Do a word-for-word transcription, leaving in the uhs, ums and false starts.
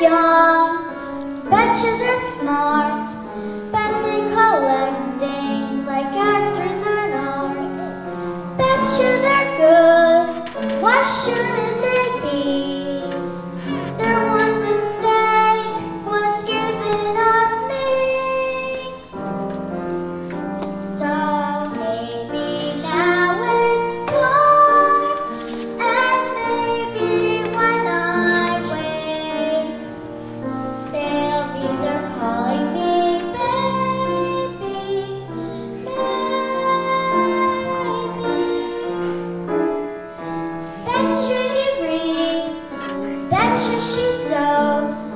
young, betcha they're smart, bet they collect things like asters and art. Betcha they're good, why shouldn't they be? Their one mistake was giving up me. So maybe now it's time, and maybe when I wake, they'll be there calling me baby, maybe. Betcha he reads, betcha she sews.